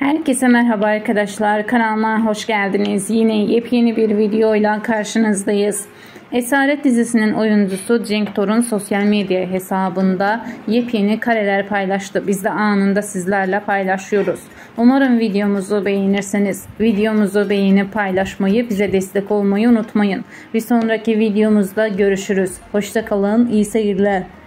Herkese merhaba arkadaşlar, kanalıma hoş geldiniz. Yine yepyeni bir videoyla karşınızdayız. Esaret dizisinin oyuncusu Cenk Torun sosyal medya hesabında yepyeni kareler paylaştı. Biz de anında sizlerle paylaşıyoruz. Umarım videomuzu beğenirseniz, videomuzu beğenip paylaşmayı, bize destek olmayı unutmayın. Bir sonraki videomuzda görüşürüz. Hoşça kalın, iyi seyirler.